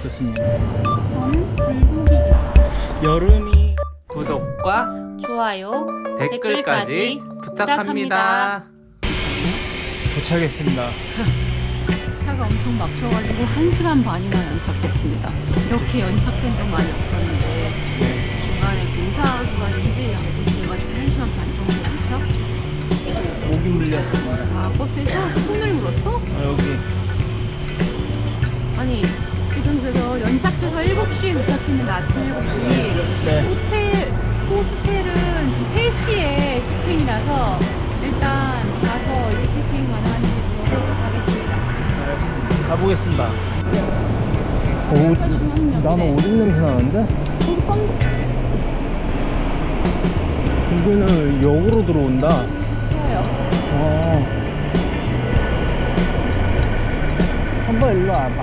어떻습니까? 저는 불고기입니다. 여름이 구독과 좋아요, 댓글까지 부탁합니다. 도착했습니다. 차가 엄청 막혀가지고 1시간 반이나 연착됐습니다. 이렇게 연착된 적 많이 없었는데 중간에 공사 구간인지 안 보셔가지고 1시간 반 정도 연착? 목이 물렸습니다. 아, 버스에서 손을 물었어? 여기 아니 지금 그래서 연착돼서 7시에 도착했는데 아침 7시 네. 호텔은 3시에 체크인이라서 일단 가서 이제 체크인 가능한지 보도록 하겠습니다. 가보겠습니다. 중앙역이네. 나는 오줌 냄새 나는데? 거기 뻥 여기는 역으로 들어온다. 좋아요. 한번 일로 와봐.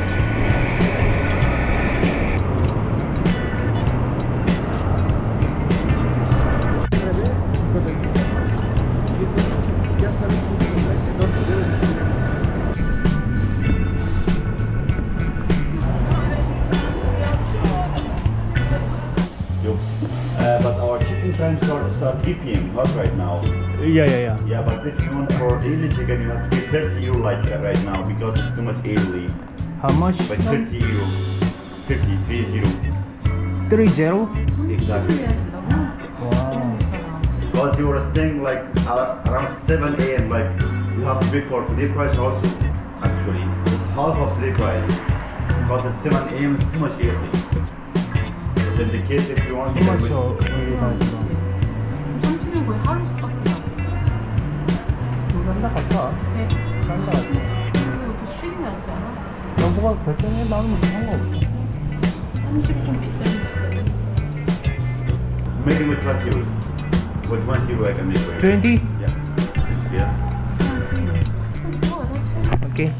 But our chicken time start 3 p.m. not right now. 야야야. Yeah, but if you want for daily chicken, you have to pay 30 euro like right now because it's too much early. How much? Like 30 euro. 50, 30. 30? Exactly. Wow. Because you were staying like around 7 a.m. Like you have to pay for today price also. Actually, it's half of today price. Because at 7 a.m. is too much early. But in the case if you want How much 여기 다 있어? 삼촌이 거의 하루 숙박이야. 싼다 같아. 어떻게? 싼다 같아. 그리고 또 쉬는 게 낫지 않아? 여보가 결정해. 나는 뭐 상관없어. 30 좀 비싸니까. make it with 20 euros. With 20 euro I can make it. 20? Yeah. Yeah. Okay.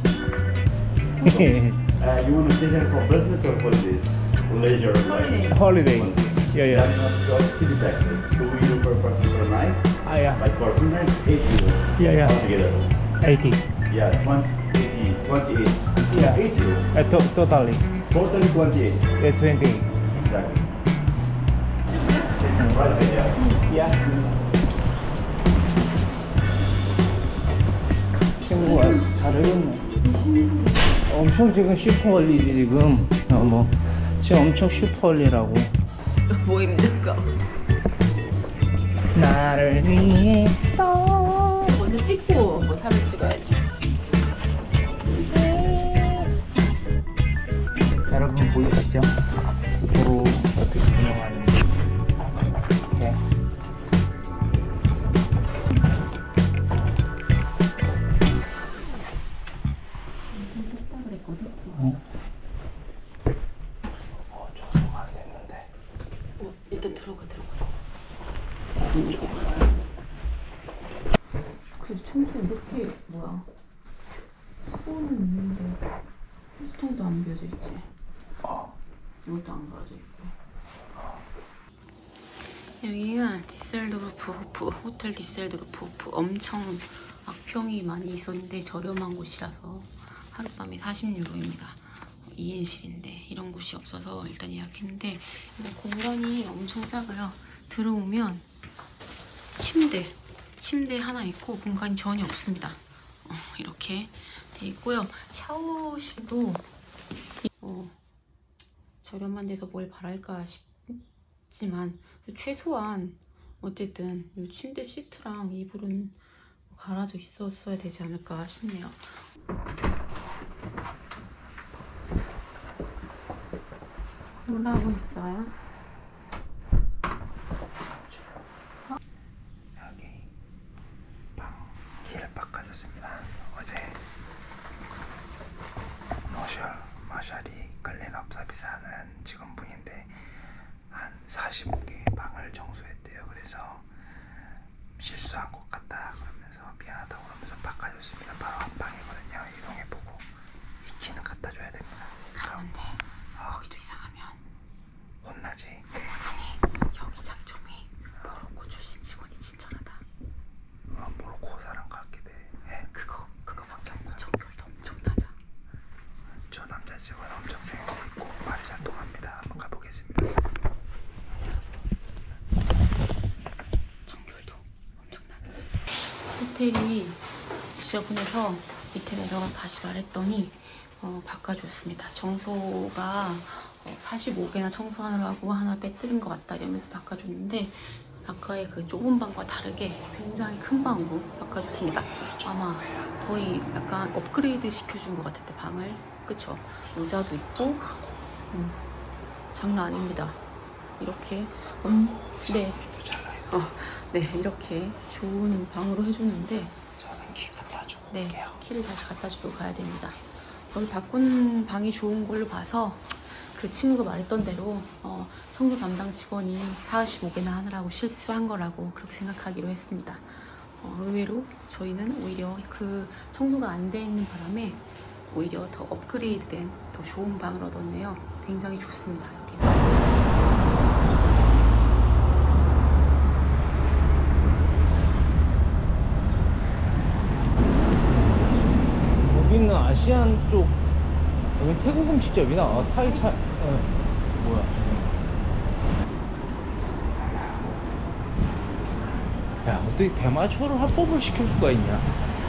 You want to stay here for business or holidays? Leisure, like Holiday. Yeah, yeah. That's not just city taxes. 2 euro per person per night. Ah, yeah. Like for 2 nights, 8 euro. Yeah, yeah. Altogether. 80. Yeah, 28. 28. Yeah. 8 euro. Totally. Totally 28. Yeah, 20. Exactly. Right, yeah. Yeah. 친구가 잘해줬네. 엄청 지금 슈퍼얼리지 지금. 뭐 지금 엄청 슈퍼얼리라고. 뭐 힘들까? 나를 위해서. 먼저 찍고 뭐 사진 찍어야지. 여러분 보이시죠? 도로 어떻게 운영하는지. 네. 정도가 안 됐는데. 일단 들어가. 그래도 청소 이렇게 뭐야? 소는 있는데 휴지통도 안 비워져 있지. 이것도 안 가져 있고. 여기가 디셀도르프 호프 호텔 디셀도르프 호프 엄청 악평이 많이 있었는데 저렴한 곳이라서 하룻밤에 40유로입니다. 2인실인데 이런 곳이 없어서 일단 예약했는데 일단 공간이 엄청 작아요. 들어오면 침대 하나 있고 공간이 전혀 없습니다. 이렇게 돼 있고요. 샤워실도 저렴한 데서 뭘 바랄까 싶지만 최소한 어쨌든 이 침대 시트랑 이불은 갈아져 있었어야 되지 않을까 싶네요. 뭐라고 했어요? 여기 방길 바꿔줬습니다. 어제 머셜이 클린업 서비스 하는 직원분인데 한 45개 방을 청소했대요. 그래서 실수한 것 같다 그러면서 미안하다고 그러면서 바꿔줬습니다. 바로 한 방이거든요. 이동해보고 이 키는 갖다 줘야 됩니다. 가는데 거기도 이상하면 혼나지. 아니 여기 장점이 모로코 출신 직원이 친절하다. 모로코 사람 같게 돼. 예? 그거밖에 없고 정결도 엄청 낮아. 저 남자 직원 엄청 센스 있고 호텔이 지저분해서 밑에 내려가 다시 말했더니 바꿔줬습니다. 청소가 45개나 청소하느라고 하나 빼뜨린 것 같다 이러면서 바꿔줬는데 아까의 그 좁은 방과 다르게 굉장히 큰 방으로 바꿔줬습니다. 아마 거의 약간 업그레이드 시켜준 것 같은데 방을, 그쵸? 의자도 있고 장난 아닙니다. 이렇게 네. 네, 이렇게 좋은 방으로 해줬는데 저는 키 갖다 주고 네, 올게요. 키를 다시 갖다 주고 가야 됩니다. 거기 바꾼 방이 좋은 걸로 봐서 그 친구가 말했던 대로 청소 담당 직원이 45개나 하느라고 실수한 거라고 그렇게 생각하기로 했습니다. 의외로 저희는 오히려 그 청소가 안 돼 있는 바람에 오히려 더 업그레이드된 더 좋은 방을 얻었네요. 굉장히 좋습니다. 여기. 여기는 아시안 쪽, 여기 태국 음식점이나 타이차, 뭐야 야, 어떻게 대마초를 합법을 시킬 수가 있냐.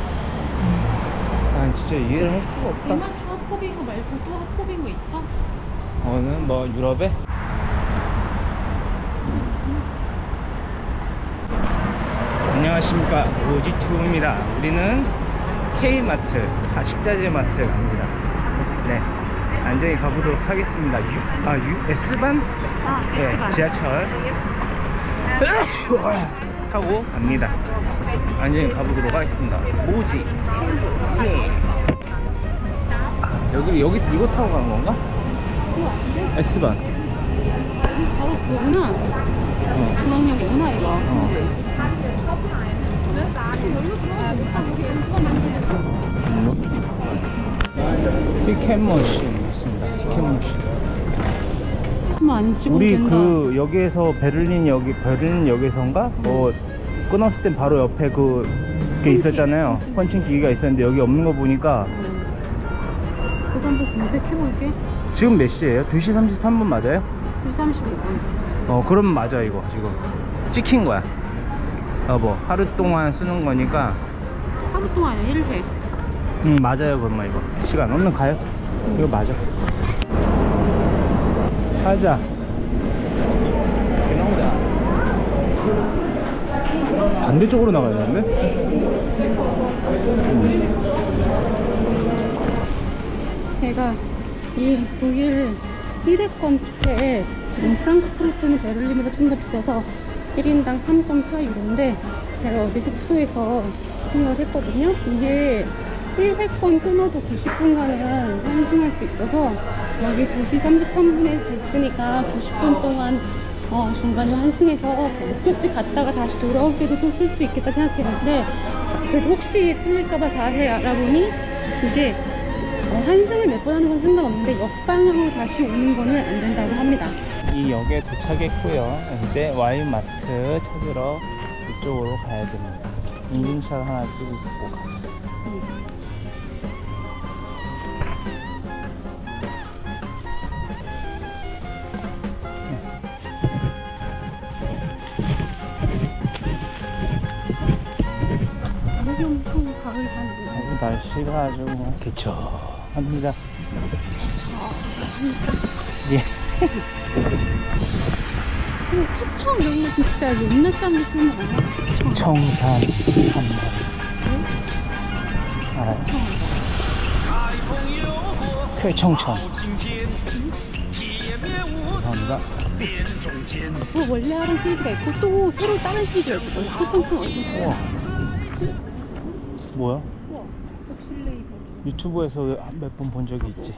난 진짜 이해를 할 수가 없다. 대마초 합법인 거 말고 또 합법인 거 있어? 어느 뭐 유럽에? 안녕하십니까, 로지투입니다. 우리는 K마트, 식자재 마트 갑니다. 네, 안전히 가보도록 하겠습니다. S반? 네, 지하철 타고 갑니다. 안전히 가보도록 하겠습니다. 모지. 예. 여기 이거 타고 가는 건가? S반. 여기 바로 그거구나. 중앙역이구나 이거. 티켓 머신 있습니다. 티켓 머신. 안 찍어도 우리 된다. 그 역에서 베를린 역에서인가? 뭐 끊었을 땐 바로 옆에 그게 있었잖아요. 펀칭 기계가 있었는데 여기 없는 거 보니까. 그거 한번 검색해볼게. 지금 몇 시에요? 2시 33분 맞아요? 2시 35분. 그럼 맞아. 이거 지금 찍힌 거야. 여보, 하루 동안 쓰는 거니까. 하루 동안 아니야 1회. 맞아요. 그럼 이거 시간 얼른 가요. 이거 맞아. 가자. 반대쪽으로 나가야 되는데? 제가 이 독일 1회권 티켓 지금 프랑크푸르트는 베를린보다 좀 더 비싸서 1인당 3.4유로인데 제가 어제 숙소에서 생각을 했거든요. 이게 1회권 끊어도 90분간은 환승할 수 있어서 여기 2시 33분에 됐으니까 90분 동안 중간에 환승해서 목적지 갔다가 다시 돌아올 때도 또 쓸 수 있겠다 생각했는데 그래도 혹시 틀릴까봐 자세히 알아보니 이게 환승을 몇 번 하는 건 상관없는데 역방향으로 다시 오는 거는 안 된다고 합니다. 이 역에 도착했고요. 이제 와인마트 찾으러 이쪽으로 가야 됩니다. 인증샷 하나 찍고 가자. 여기 엄청 가을 하는데 날씨가 아주 개척합니다. 예. 태청 이런 거 진짜 옛날 사람들 쓰는 거 아니야? 청산 3번. 알아요? 퇴청천. 감사합니다. 원래 하던 시리즈가 있고 또 새로 다른 시리즈가 있거든. 태청천 어디? 우와. 뭐야? 우와, 옵실레이버. 유튜브에서 몇 번 본 적이 있지.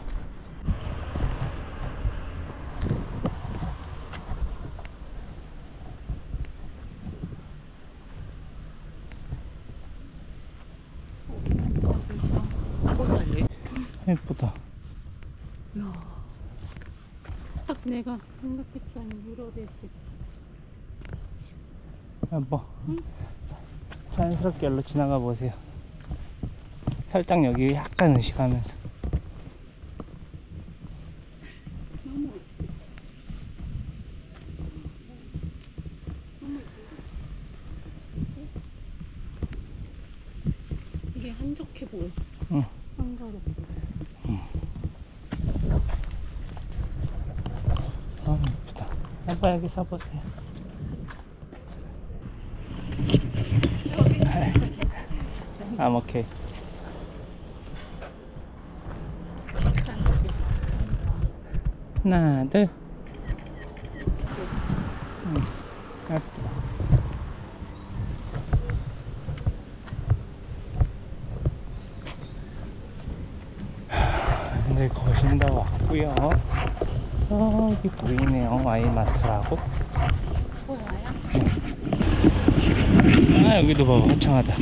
예쁘다. 이야, 딱 내가 생각했던 유럽의 집. 여보, 자연스럽게 일로 지나가 보세요. 살짝 여기 약간 의식하면서. 너무 예쁘지? 너무 예쁘지? 오. 응. 한가로. 아, 예쁘다. 아빠 여기 서보세요. I'm okay. 하나, 둘. 예쁘다. 이제 거신다 왔고요. 저기 보이네요. 와이마트라고. 보여요? 아, 여기도 봐봐. 화창하다.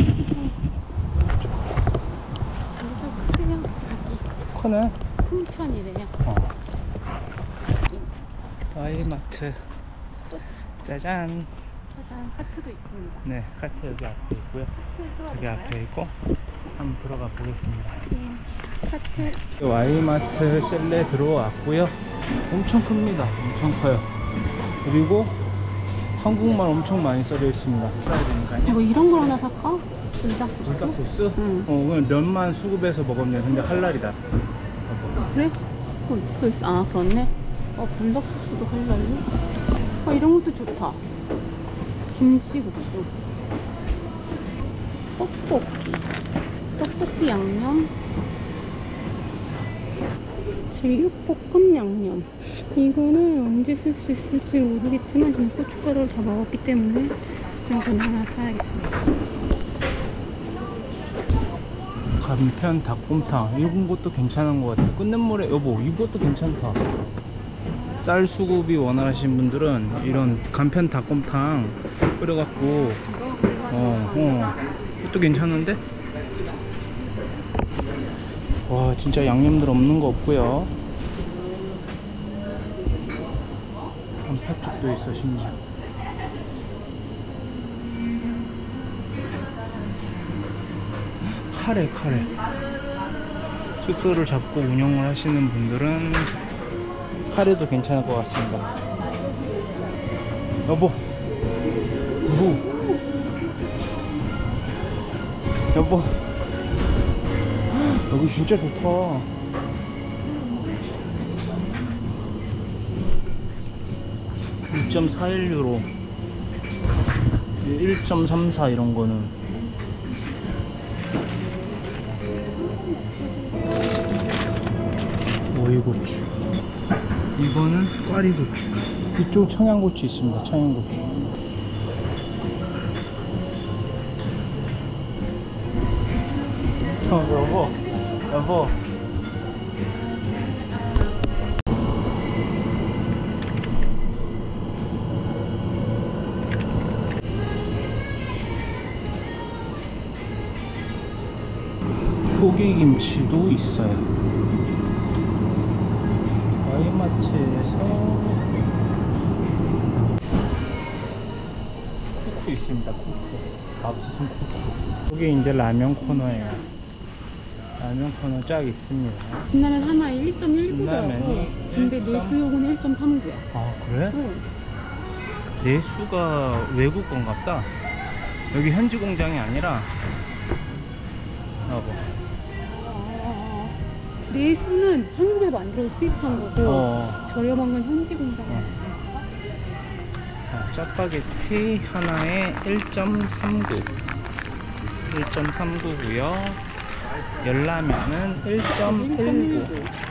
완전 크면 코는 큰 편이래요. 와이마트. 짜잔. 짜잔, 카트도 있습니다. 네, 카트 여기 앞에 있고요. 여기 앞에 있고 한번 들어가 보겠습니다. 카트. 와이마트 실내 들어왔고요. 엄청 큽니다. 엄청 커요. 그리고 한국말 엄청 많이 써져 있습니다. 써야 되니까요. 뭐 이런 걸 하나 살까? 불닭소스? 불닭소스? 응. 그냥 면만 수급해서 먹으면 돼. 근데 할랄이다. 그래? 있어. 아, 그렇네. 불닭소스도 할랄이? 이런 것도 좋다. 김치국수. 떡볶이 양념. 제육볶음 양념. 이거는 언제 쓸 수 있을지 모르겠지만 지금 고춧가루를 다 먹었기 때문에 이건 하나 사야겠습니다. 간편 닭곰탕. 이런 것도 괜찮은 것 같아요. 끓는물에 여보 이것도 괜찮다. 쌀 수급이 원하시는 분들은 이런 간편 닭곰탕 끓여갖고 이것도 괜찮은데? 와 진짜 양념들 없는 거 없고요. 팥죽도 있어 심지어. 카레 숙소를 잡고 운영을 하시는 분들은 카레도 괜찮을 것 같습니다. 여보 여보 여기 진짜 좋다. 2.41유로 1.34 이런 거는 오이고추. 이거는 꽈리고추. 이쪽 청양고추 있습니다. 청양고추. 여보 고기김치도 있어요. 와이마트에서 쿠쿠 있습니다. 쿠쿠 밥솥은 쿠쿠. 여기 이제 라면 코너예요. 라면 코너 쫙 있습니다. 신라면 하나에 1.19더라고. 신라면이 근데 1. 내수요금은 1.39야. 아 그래? 응. 내수가 외국 건갑다. 여기 현지 공장이 아니라 여보 내수는 한국에서 만들어서 수입한 거고 저렴한 건 현지 공장이야. 짜파게티 하나에 1.39 1.39고요 열라면은 1.19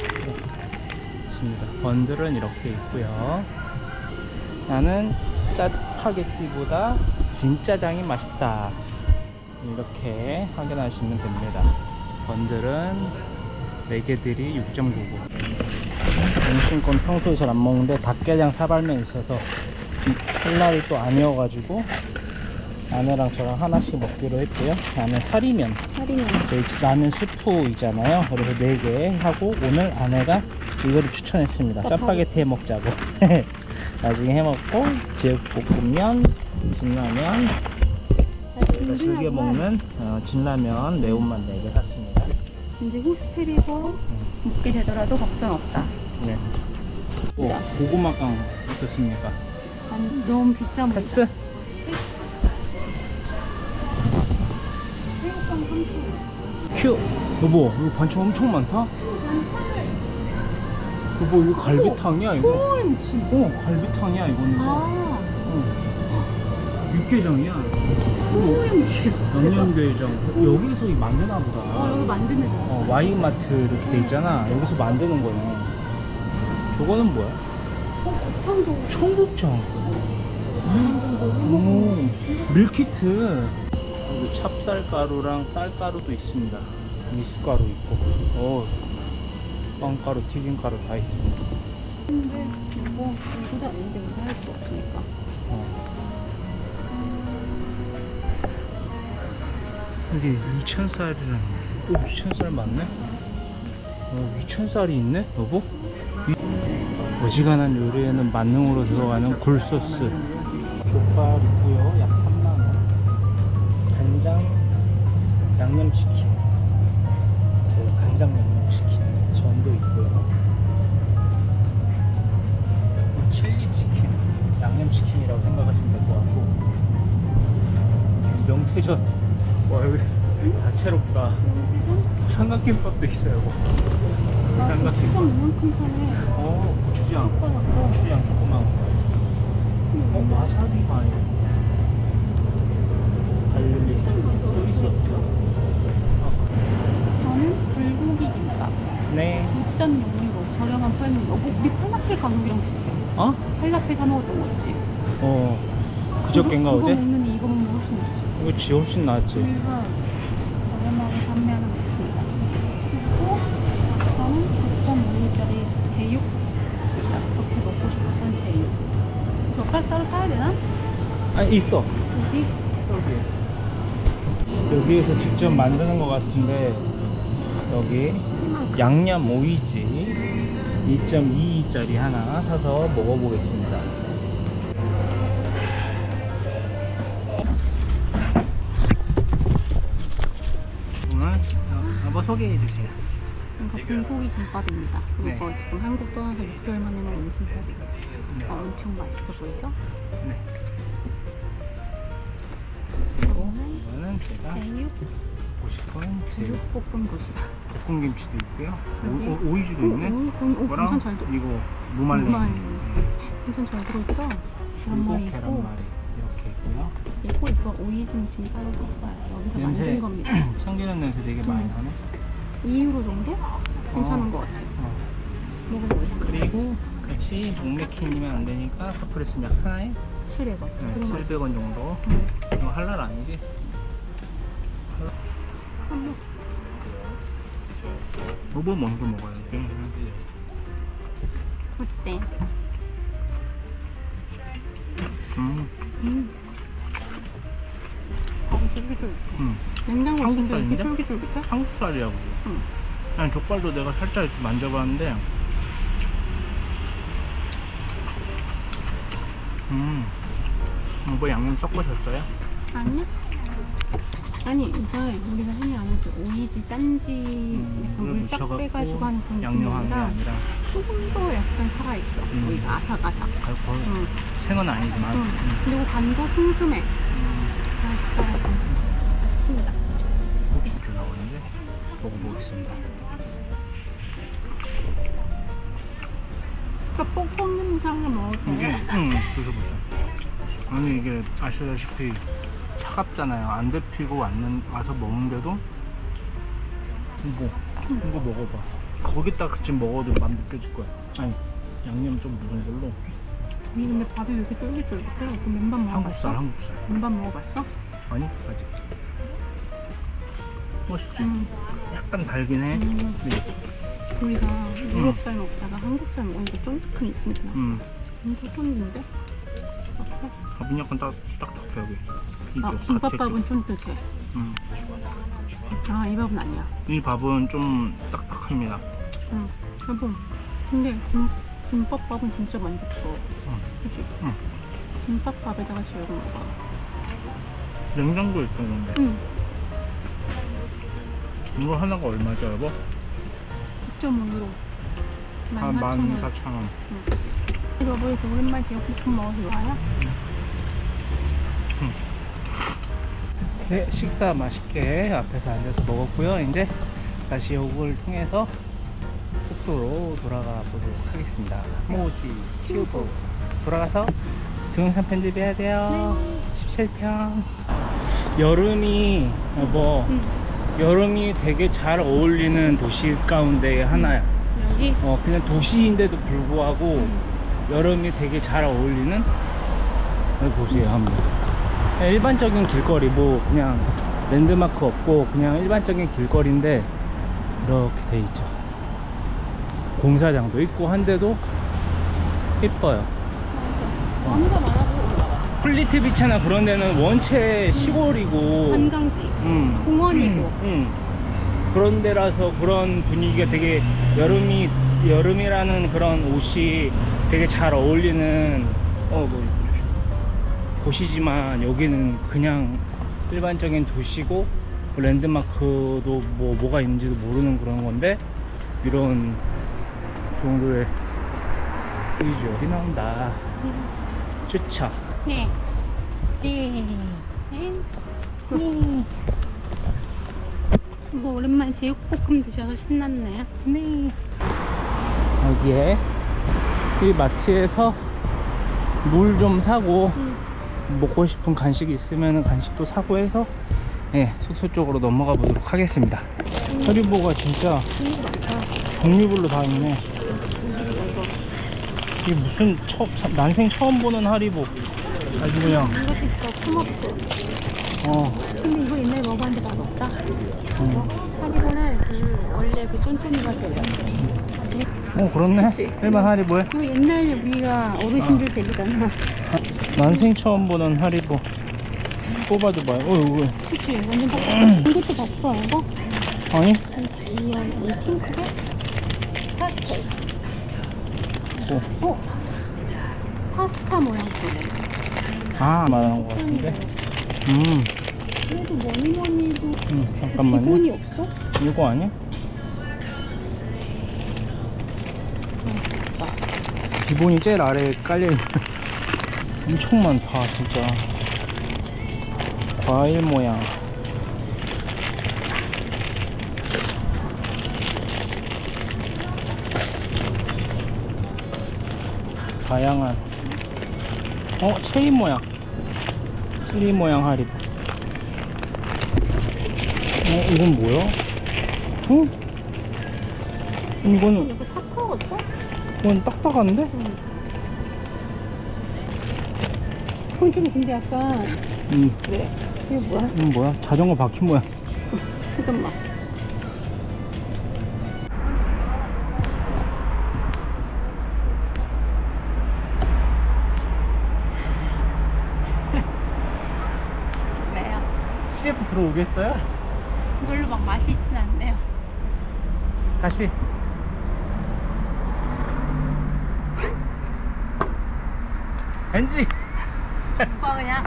있습니다. 번들은 이렇게 있고요. 나는 짜파게티보다 진짜장이 맛있다 이렇게 확인하시면 됩니다. 번들은 4개들이 6.99. 용신권 평소에 잘 안 먹는데 닭게장 사발면 있어서 할랄이 또 아니어가지고 아내랑 저랑 하나씩 먹기로 했고요. 나는 사리면 저희 라면 스프이잖아요. 그래서 4개 하고 오늘 아내가 이거를 추천했습니다. 짜파게티 해먹자고. 나중에 해먹고 제육볶음면, 진라면, 저희가 즐겨 먹는 진라면 매운맛 4개 샀습니다. 이제 호스텔에서 먹게 되더라도 걱정 없다. 네. 고구마깡 어떻습니까? 아니, 너무 비싼 패스? 새우깡 3,000원. 큐! 여보, 이거 반찬 엄청 많다? 여보, 이거 갈비탕이야, 이거? 꼬임치. 갈비탕이야, 이거는. 아, 육개장이야. 꼬임치. 양념게장. 여기서 이 만드나 보다. 여기 만드는 거. 와인마트 이렇게 돼 있잖아. 여기서 만드는 거네. 저거는 뭐야? 청도. 청국장. 오, 밀키트. 여기 찹쌀가루랑 쌀가루도 있습니다. 미숫가루 있고. 빵가루, 튀김가루 다 있습니다. 근데 이거 이거도 아닌데 우리 할 수 없으니까. 여기 2,000쌀이라는. 2,000쌀 맞네? 2,000쌀이 있네, 여보? 어지간한 요리에는 만능으로 들어가는 굴소스. 족발 있고요, 약 3만원. 간장, 양념치킨. 간장 양념치킨. 전도 있고요. 칠리치킨, 양념치킨이라고 생각하시면 될 것 같고. 명태전. 와, 여기 다채롭다. 삼각김밥도 있어요. 삼각김밥. 이만큼 사네. 고추장. 고추장 조그만 거. 와사비가 아니고. 달리. 또 있었어. 저는 불고기 김밥. 네. 6.6유로 저렴한 팔면 우리 팔라펠 가격이랑 비슷해. 팔라펠 사 먹었던 거 있지? 그저께인가 이거 어제? 먹는 이거 먹는 거 훨씬 좋지. 그렇지, 훨씬 낫지. 저희가 저렴하게 판매하는 거 있습니다. 그리고 저는 9.5유짜리 제육. 그렇게 먹고 싶었던 제육. 젓갈 따로 사야 되나? 있어. 여기? 여기에서 직접 만드는 것 같은데, 여기 양념 오이지 2.2짜리 하나 사서 먹어보겠습니다. 오늘 한번 소개해주세요. 이거 불고기 김밥입니다. 이거 네. 지금 한국 떠나서 6개월 만에 먹는 김밥입니다. 엄청 맛있어 보이죠? 네. 이거는 제가 제육, 먹고 싶은 제육 제육볶음 도시락. 볶음김치도 있고요. 여기? 오이주도 있네. 괜찮 잘 들어. 이거 무말랭이. 괜찮 잘 들어있죠? 그리고 계란말이 있고, 계란말이 이렇게 있고요. 그리고 이거 오이 등심 따로 샀어요. 여기서 냄새, 만든 겁니다. 참기름 냄새 되게 많이 나네. 2유로 정도? 괜찮은 것 같아요. 먹어보겠습니다. 그리고 같이 목 맥히면 안 되니까 카프레스는 약 하나에 700원. 700원 정도. 이거 할랄 아니지? 여보 먼저 먹어야지. 어때? 쫄깃쫄깃해. 냉장고에 있는데 이렇게 한국살인데? 쫄깃쫄깃해? 한국살이야 그거. 응. 아니 족발도 내가 살짝 이렇게 만져봤는데 뭐 양념 섞으셨어요? 아니요. 아니 이거 우리가 흔히 아는 그 오이지 딴지 약간 물짝 묻혀갖고 빼가지고 하는 그런 양념한 게 느낌이라 아니라 조금 더 약간 살아있어. 오이가 아삭아삭. 거의 응. 생은 아니지만. 응. 그리고 간도 슴슴해. 맛있어요. 맛있습니다. 이렇게 나오는데 먹어보겠습니다. 볶음김치 한개 먹어도 이게 돼요? 드셔보세요. 아니 이게 아시다시피 차갑잖아요. 안 데피고 와서 먹는데도 이거 먹어봐. 거기다 지금 먹어도 맛 느껴질 거야. 아니 양념 좀 묻은 걸로. 근데 밥이 왜 이렇게 쫄깃쫄깃해? 그럼 맨밥 먹어봤어? 한국살. 맨밥 먹어봤어? 아니 아직. 맛있지? 약간 달긴 해. 우리가 유럽살 먹다가 한국살 먹으니까 쫀득한 느낌이 나. 엄청 쫀득인데? 어때? 밥은 약간 딱딱해 여기. 김밥밥은 쫀득해. 이 밥은 아니야. 이 밥은 좀 딱딱합니다. 여보, 근데 김밥밥은 진짜 만족스러워. 그치? 김밥밥에다가 제육을 먹어. 냉장고에 있던 건데. 이거 하나가 얼마죠 여보? 9.5유로. 14,000원. 여보 이제 오랜만에 제육볶음 먹어서 좋아요? 네, 식사 맛있게 앞에서 앉아서 먹었고요. 이제 다시 요걸 통해서 숙소로 돌아가 보도록 하겠습니다. 모지 튜브 돌아가서 동영상 편집해야 돼요. 17편. 여름이 여름이 되게 잘 어울리는 도시 가운데 하나야. 여기? 그냥 도시인데도 불구하고 여름이 되게 잘 어울리는. 여기 보세요 한번. 일반적인 길거리 뭐 그냥 랜드마크 없고 그냥 일반적인 길거리인데 이렇게 돼 있죠. 공사장도 있고 한데도 예뻐요. 나무가 많아 보인다. 플리트 비치나 그런 데는 원체 시골이고 한강지, 공원이고. 그런 데라서 그런 분위기가 되게 여름이라는 그런 옷이 되게 잘 어울리는 곳이지만 여기는 그냥 일반적인 도시고 랜드마크도 뭐가 있는지도 모르는 그런 건데 이런 정도의 비주얼이 나온다. 좋죠? 네. 뭐 오랜만에 제육볶음 드셔서 신났네. 네. 여기에 이 마트에서 물 좀 사고 먹고 싶은 간식이 있으면 간식도 사고 해서 숙소 쪽으로 넘어가 보도록 하겠습니다. 하리보가 진짜 종류별로 다 있네. 이게 무슨 난생 처음 보는 하리보. 아주 그냥 이것도 있어, 스모크. 근데 이거 옛날에 먹어봤는데 맛없다. 하리보는 원래 그 쫀쫀이 맛이 없어. 그렇네. 그치? 일반 하리보에 그 옛날에 우리가 어르신들 제기잖아. 난생 처음 보는 하리보. 뽑아도 봐요. 이거. 그치? 완전 딱. 이것도 봤어, 이거? 아니? 이 핑크가? 파스텔. 파스타 모양 거네. 말하는 것 같은데. 그래도 뭐니 해도 잠깐만요. 기본이 없어? 이거 아니야? 기본이 제일 아래에 깔려있는. 엄청 많다 진짜. 과일 모양. 다양한 체리 모양. 체리 모양 하리보. 이건 뭐야? 이거는 이거 사과 같아? 이건 딱딱한데? 이건 좀 근데 약간 그래. 이게 뭐야? 이건 뭐야? 자전거 바퀴 모양. 잠깐만. 왜요? CF 들어오겠어요? 이걸로 막 맛이 있진 않네요. 다시. 왠지 오빠 그냥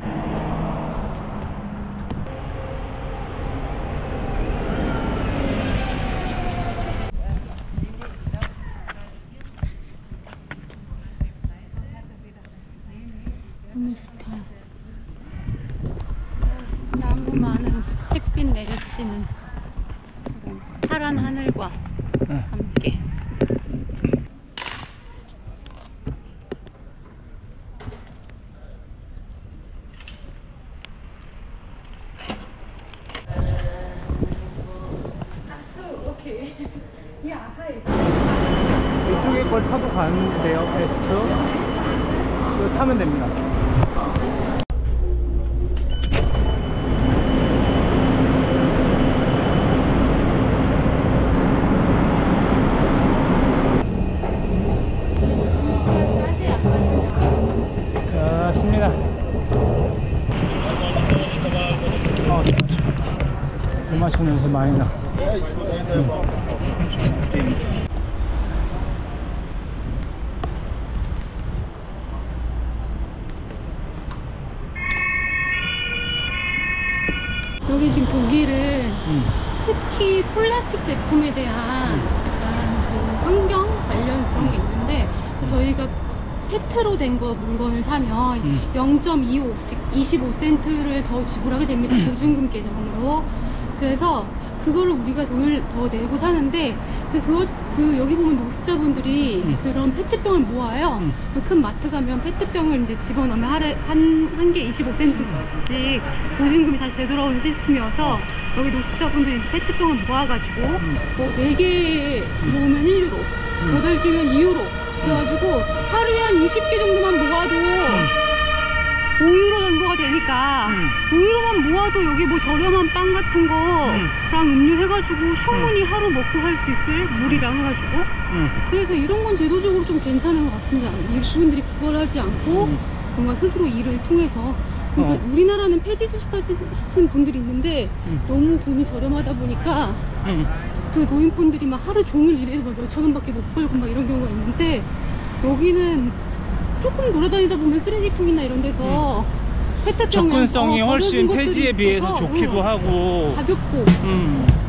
너무 좋다. 나무 많은 햇빛 내려지는 파란 하늘과 함께. 이쪽에 걸 타고 가는데요. 베스트 이거 타면 됩니다. 좋습니다. 술 마시는 냄새 많이 나. 여기 지금 독일은 특히 플라스틱 제품에 대한 약간 그 환경 관련 그런 게 있는데 저희가 페트로 된 거 물건을 사면 0.25, 즉 25센트를 더 지불하게 됩니다. 보증금 계정으로. 그래서 그거를 우리가 돈을 더 내고 사는데 여기 보면 노숙자분들이 그런 페트병을 모아요. 큰 마트 가면 페트병을 이제 집어넣으면 한 개 25센트씩 보증금이 다시 되돌아오는 시스템이어서 여기 노숙자분들이 페트병을 모아가지고 뭐 4개 모으면 1유로, 8개면 2유로 그래가지고 하루에 한 20개 정도만 모아도 5유로 정도가 되니까 5유로만 모아도 여기 뭐 저렴한 빵 같은 거랑 음료 해가지고 충분히 하루 먹고 살 수 있을 물이랑 해가지고 그래서 이런 건 제도적으로 좀 괜찮은 것 같습니다. 이분들이 그걸 하지 않고 뭔가 스스로 일을 통해서 그러니까 우리나라는 폐지 수집하시는 분들이 있는데 너무 돈이 저렴하다 보니까 그 노인분들이 막 하루 종일 일해도 막 몇천 원밖에 못 벌고 막 이런 경우가 있는데 여기는 조금 돌아다니다 보면 쓰레기통이나 이런 데서 페트병에 접근성이 훨씬 버려진 것들이 폐지에 비해서 있어서, 좋기도 하고 가볍고